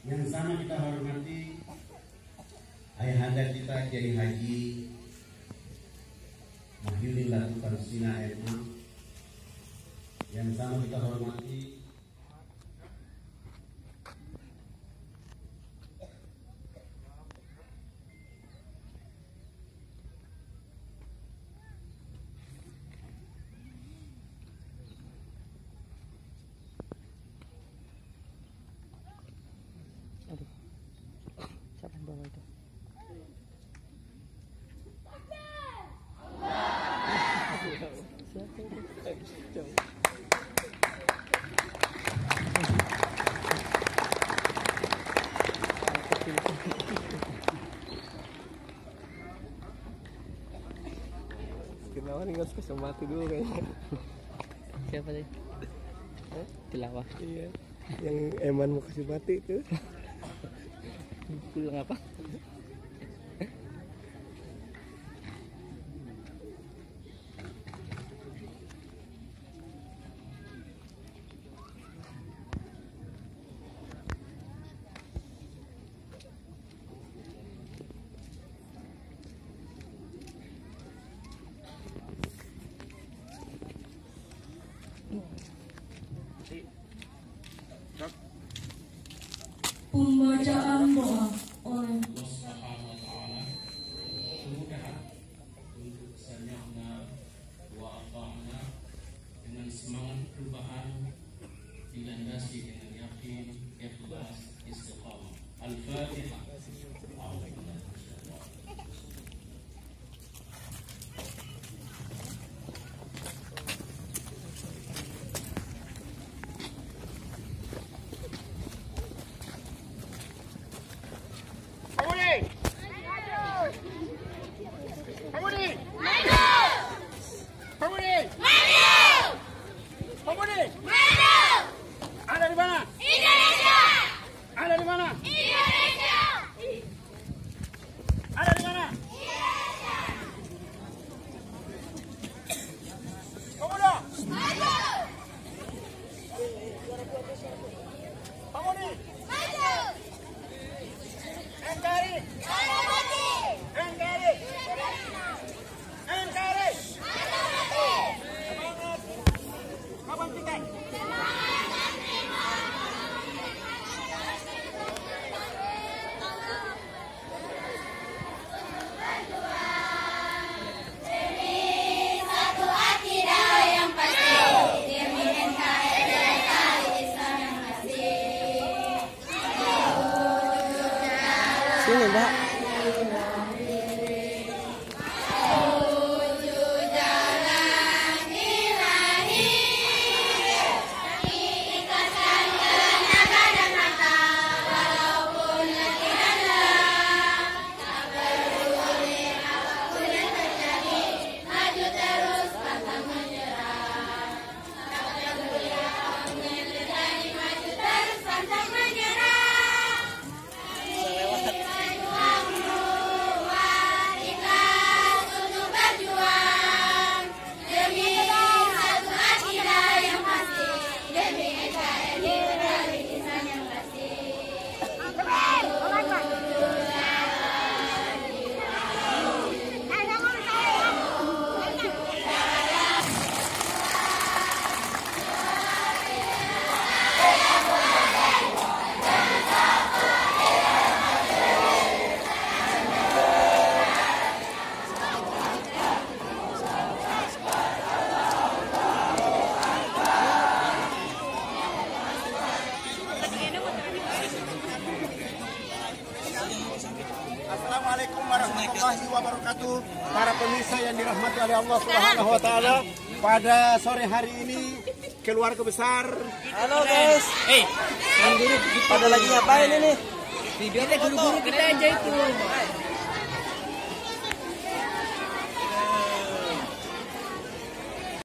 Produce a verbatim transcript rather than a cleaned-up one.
Yang sama kita hormati ayahanda kita Kiai Haji Mahyudin Latifan Sina M A. Yang sama kita hormati Siapa yang bawa itu? Siapa itu? Kenapa nih nggak bisa mati dulu kayaknya? Siapa sih? Tilawah. Iya. Yang Eman mau kasih mati itu. Bilang apa? Pembacaan doa oleh Allah Subhanahu wa taala. Kemudahan untuk sami'na wa ata'na dengan semangat perubahan dilandasi dengan yakin, ikhlas, istiqamah. Al-Fatihah. Ada di mana? Indonesia. Ada di mana? Indonesia. Ada di mana? Indonesia. Pemuda. Maju. Pemudi. Maju. N K R I. Harga mati. N K R I. N K R I. Harga mati. Semangat. Kapan tiket? Sini, Mbak. Assalamualaikum warahmatullahi wabarakatuh. Para pemirsa yang dirahmati oleh Allah Subhanahu wa taala, pada sore hari ini keluarga besar. Halo guys. Eh, Pada lagi ngapain ini? Video guru-guru kita aja itu.